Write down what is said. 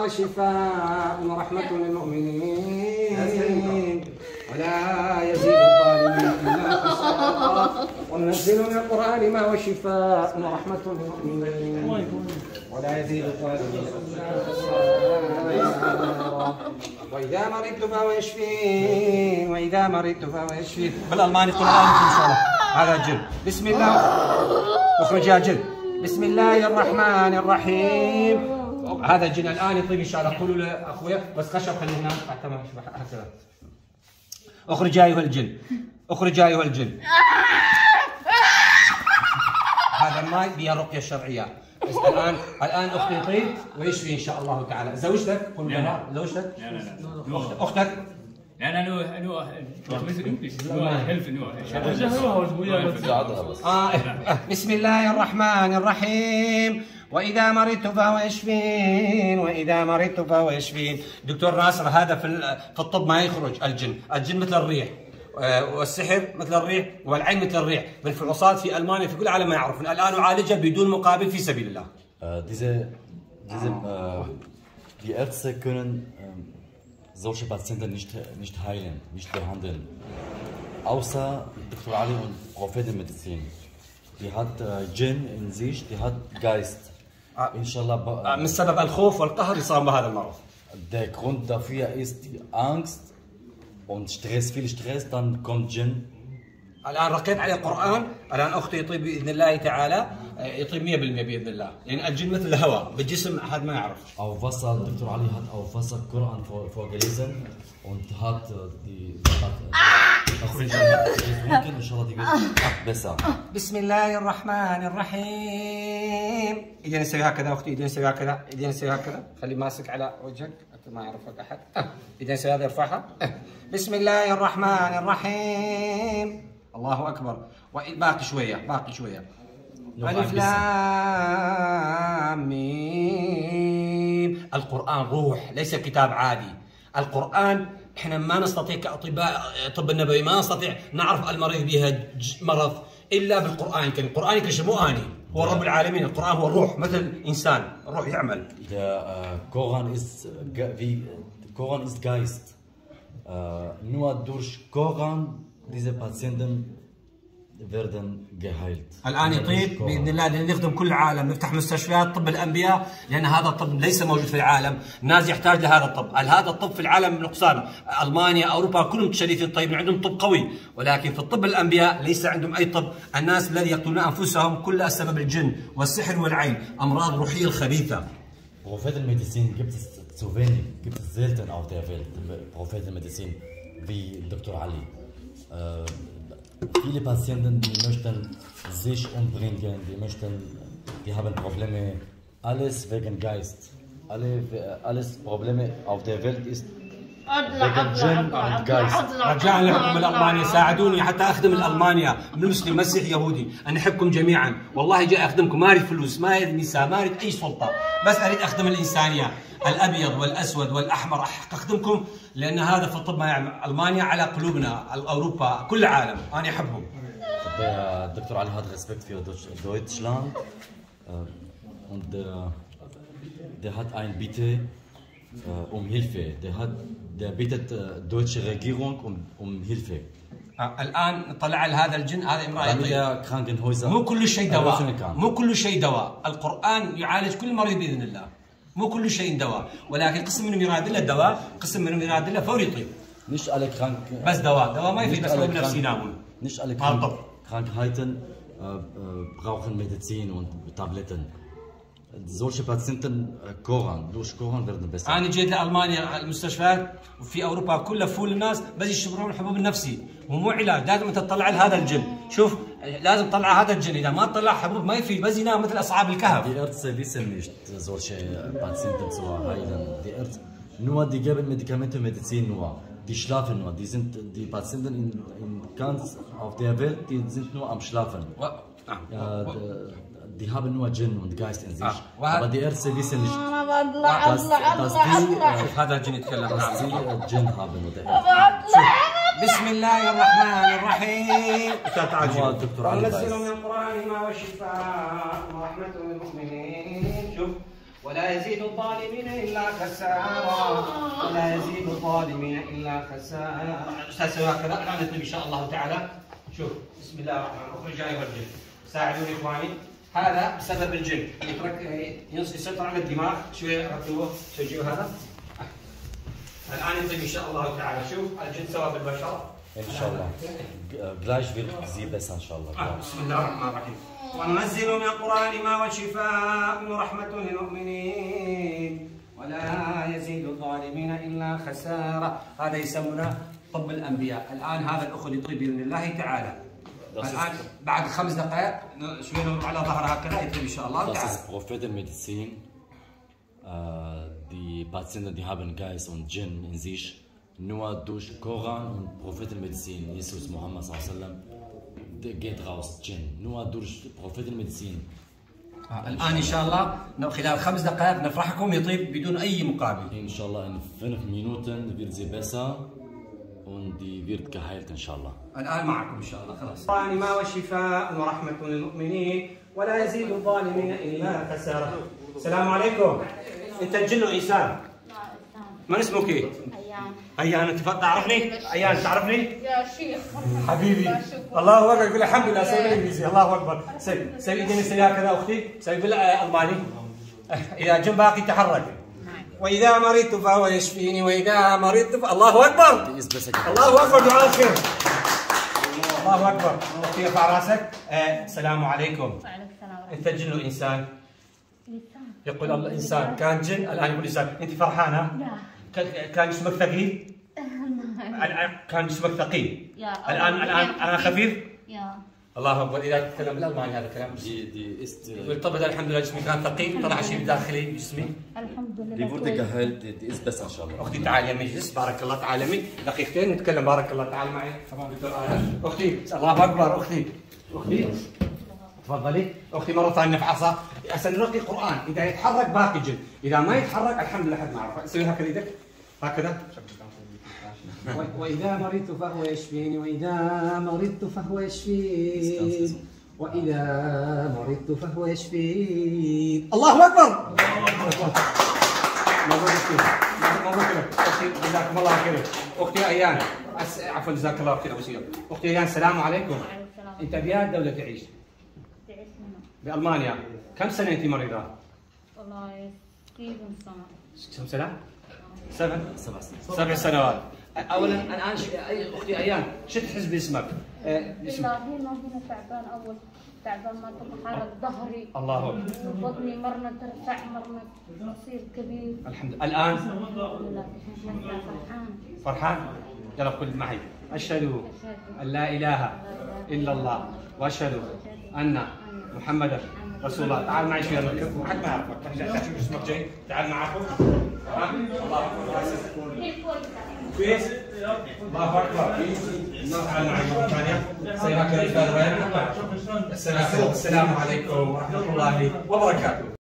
وشفاء ورحمة للمؤمنين ولا يزيد الظالمين إلا خسارا وننزل من القرآن ما هو شفاء ورحمة للمؤمنين ولا يزيد الظالمين إلا خسارا وإذا مرضت فهو يشفين وإذا مرضت فهو يشفين. بالألماني قل الآن إن شاء الله. هذا جن. بسم الله. اخرج يا جن. بسم الله الرحمن الرحيم. هذا الجن الآن يطيب إن شاء الله. قولوا لأخويا بس خشب خليه هناك حتى ما يشبه هكذا. اخرج أيها الجن. اخرج أيها الجن. هذا الماء بها الرقية الشرعية. بس الآن أختي يطيب ويشفي إن شاء الله تعالى. زوجتك؟ قل لها زوجتك؟ لا. أختك؟ لا بسم الله الرحمن الرحيم. وإذا مرضت فهو يشفين وإذا مرضت فهو يشفين. دكتور ناصر هذا في الطب ما يخرج الجن مثل الريح والسحر مثل الريح والعين مثل الريح. بالفحوصات في ألمانيا في كل العالم ما يعرفون. الآن أعالجها بدون مقابل في سبيل الله. Die Ärzte können solche Patienten nicht heilen, nicht behandeln. Außer Dr. Ali und Prophetenmedizin. Die hat Djinn in sich, die hat Geist. Inshallah. من سبب الخوف والقهر يصاب بهذا المرض. Der Grund dafür ist die Angst und Stress, viel Stress, dann kommt Djinn. الآن رقيت على القرآن، الآن أختي يطيب بإذن الله تعالى، يطيب 100% بإذن الله، لأن الجن مثل الهواء بالجسم أحد ما يعرف. Auf Wasser, Dr. Ali hat auf Wasser Koran vorgelesen und hat die besser. بسم الله الرحمن الرحيم. إيدينا نسوي هكذا أختي، إيدينا نسوي هكذا، إيدينا نسوي هكذا، خلي ماسك على وجهك حتى ما يعرفك أحد. إيدينا نسوي هذا ارفعها. بسم الله الرحمن الرحيم. الله أكبر. باقي شوية. ألف لام ميم. القرآن روح ليس كتاب عادي. القرآن احنا ما نستطيع كأطباء الطب النبوي ما نستطيع نعرف المريض بها مرض إلا بالقرآن الكريم. القرآن الكريم مو أني، هو رب العالمين. القرآن هو الروح مثل إنسان، الروح يعمل. Koran ist Geist. Nur durch Koran diese Patienten werden geheilt. الآن يطيب بإذن الله نخدم كل العالم، نفتح مستشفيات طب الأنبياء، لأن هذا الطب ليس موجود في العالم، الناس يحتاج لهذا الطب. هذا الطب في العالم نقصان، ألمانيا أوروبا كلهم شديد الطيب عندهم طب قوي، ولكن في الطب الأنبياء ليس عندهم أي طب. الناس الذي يقتلون أنفسهم كلها سبب الجن والسحر والعين، أمراض روحية الخبيثة. Prophetenmedizin gibt es zu wenig, gibt es selten auf der Welt. Prophetenmedizin wie Dr. Ali. Viele Patienten, die möchten sich umbringen, die haben Probleme, alles wegen Geist. Alles Probleme auf der Welt ist wegen Djinn und Geist. رجاء لكم الألمانيا ساعدوني حتى أخدم الألمانيا، مسلم مسيح يهودي، أنا أحبكم جميعا، والله جاي أخدمكم، ما أريد فلوس، ما أريد نساء، ما أريد أي سلطة، بس أريد أخدم الإنسانية، الأبيض والأسود والأحمر أخدمكم، لأن هذا في الطب ما يعمل. ألمانيا على قلوبنا، أوروبا كل العالم، أنا أحبهم. Der Dr. Ali hat Respekt für Deutschland und der hat ein Bitte um Hilfe. Der bittet deutsche Regierung um Hilfe. الآن طلع هذا الجن، هذا امرأة Krankenhäuser. مو كل شيء دواء، مو كل شيء دواء. القرآن يعالج كل مريض بإذن الله، مو كل شيء دواء، ولكن قسم منهم يراد له الدواء، قسم منهم يراد له فوري يطيب. Nicht alle بس دواء ما يفيد، بس هو بنفسه ينامون. Nicht alle Krankheiten brauchen Medizin und Tabletten. Solche Patienten durch Koran werden besser. أنا جيت لألمانيا المستشفيات وفي أوروبا كلها فول الناس بس يشربون الحبوب النفسي، ومو علاج، لازم أنت تطلع لهذا الجن. شوف لازم تطلع هذا الجن، إذا ما تطلع حبوب ما يفيد، بس ينام مثل أصحاب الكهف. Die Ärzte wissen nicht, solche Patienten zu heilen. Nur die geben Medikamente, Medizin nur. Die schlafen nur. Die Patienten ganz auf der Welt, die sind nur am Schlafen. Die haben nur Djinn und Geist in sich. Aber die Ärzte wissen nicht, dass sie Djinn haben oder بسم الله الرحمن الرحيم. وننزل من القرآن ما هو شفاء ورحمة للمؤمنين. شوف ولا يزيد الظالمين إلا خسارا، ولا يزيد الظالمين إلا خسارا. أستاذ سوي هكذا الآن نكتب إن شاء الله تعالى. شوف بسم الله الرحمن الرحيم. أخرج جاي والجن، ساعدوني إخواني. هذا بسبب الجن يسيطر على الدماغ. شوي رتبوه، سجلوا هذا. الآن نكتب إن شاء الله تعالى. شوف الجن سوى بالبشر. إن شاء الله. Gleich wird sie besser إن شاء الله. بسم الله الرحمن الرحيم. وننزل من القرآن ما هو شفاء ورحمة للمؤمنين ولا يزيد الظالمين إلا خسارة. هذا يسمونه طب الأنبياء. الآن هذا الأخ اللي يطيب بإذن الله تعالى. الآن بعد 5 دقائق شوي نمر على ظهر هكذا يطيب إن شاء الله تعالى. Das ist Prophetenmedizin. Die Patienten, die haben Geist und Djinn in sich. Nur durch Koran und Prophetenmedizin, Jesus Muhammad sallam, geht raus Djinn. Nur durch Prophetenmedizin. الآن إن شاء الله خلال 5 دقائق نفرحكم يطيب بدون أي مقابل. Inshallah in 5 Minuten wird sie besser und die wird geheilt inshallah. الآن معكم إن شاء الله خلاص. القرآن ما هو شفاء ورحمة للمؤمنين ولا يزيد الظالمين إلا خسارة. السلام عليكم. أنت الجن وإنسان؟ من اسمك؟ أيان. أيان. أنت تعرفني؟ أيان تعرفني؟ يا شيخ حبيبي الله أكبر. يقول الحمد لله سوي إنجليزي. الله أكبر. سوي إيديني سوي هكذا أختي. سوي بالألماني. إذا جنب باقي تحرك. وإذا مرضت فهو يشفيني وإذا مرضت الله أكبر. الله أكبر. دعاء الخير. الله أكبر. أختي ارفع راسك. السلام عليكم. وعليكم السلام. أنت جن وإنسان؟ إنسان. يقول الله إنسان كان جن الآن يقول إنسان. أنت فرحانة؟ لا. كان جسمك ثقيل؟ كان جسمك ثقيل. الآن أنا خفيف؟ يا. الله أكبر. إذا تتكلم بالألماني هذا الكلام. يقول طب الحمد لله جسمي كان ثقيل طلع شيء داخلي جسمي. الحمد لله. Die wurde geheilt, die ist besser inshallah. أختي تعالي المجلس. بارك الله تعالى منك. دقيقتين نتكلم. بارك الله تعالى معي. أختي الله أكبر. أختي تفضلي. أختي مرة ثانية نفحصها. سنلقي قرآن. إذا يتحرك باقي جن، إذا ما يتحرك الحمد لله حد ما عرفه. سوي هكذا يدك هكذا. وإذا مرضت فهو يشفيني وإذا مرضت فهو يشفين وإذا مرضت فهو يشفين. الله أكبر. مبروك لك أختي. جزاكم الله خير. أختي أيان. عفوا جزاك الله خير. أختي أيان السلام عليكم. أنت بأي دولة تعيش؟ تعيش هنا. بألمانيا. كم سنة أنت مريضة؟ والله 7 سنة. كم سنة؟ 7 سنوات. اولا الان اختي ايان شو تحس باسمك؟ والله هنا تعبان اول تعبان ما تتحرك ظهري. الله اكبر. بطني مرة ترفع مرة تصير كبير. الحمد لله. الان الحمد لله فرحان؟ يلا قل معي. اشهد ان لا اله الا الله واشهد ان محمدا رسول الله. تعال معي شويه نركب. حد ما يعرفك. شوف اسمك جاي. تعال معكم. الله اكبر. كويس؟ الله اكبر. تعال معي مره ثانيه. السلام عليكم ورحمه الله وبركاته.